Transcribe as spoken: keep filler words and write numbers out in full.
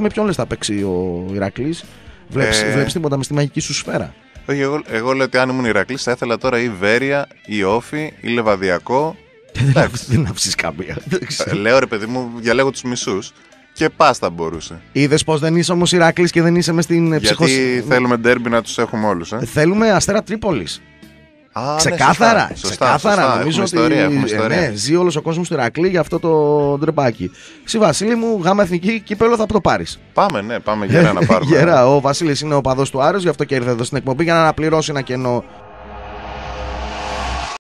με ποιον λες θα παίξει ο Ηρακλής? Βλέπεις, ε... βλέπεις τίποτα με στη μαγική σου σφαίρα? Όχι, εγώ, εγώ λέω ότι αν ήμουν Ηρακλής θα ήθελα τώρα ή Βέρεια, ή Όφη, ή Λεβαδιακό. Δεν άφησες καμία. Λέω ρε παιδί μου, διαλέγω τους μισούς. Και πας θα μπορούσε. Είδες πως δεν είσαι όμως Ηράκλης και δεν είσαι μες στην ψυχοσύνη? Γιατί θέλουμε ντέρμπι να τους έχουμε όλους. Ε? Θέλουμε Αστέρα Τρίπολης. Α, ξεκάθαρα, ναι, σωστά, ξεκάθαρα. σωστά, Νομίζω έχουμε ότι ιστορία, έχουμε ιστορία. Ναι, ζει όλος ο κόσμος του Ηρακλή για αυτό το ντρεπάκι. Συ Βασίλη μου, γάμα εθνική κύπελο θα το πάρεις. Πάμε, ναι, πάμε γερά να πάρουμε. Γερά, ο Βασίλης είναι ο παδός του Άρεος, γι' αυτό και ήρθε εδώ στην εκπομπή για να αναπληρώσει ένα κενό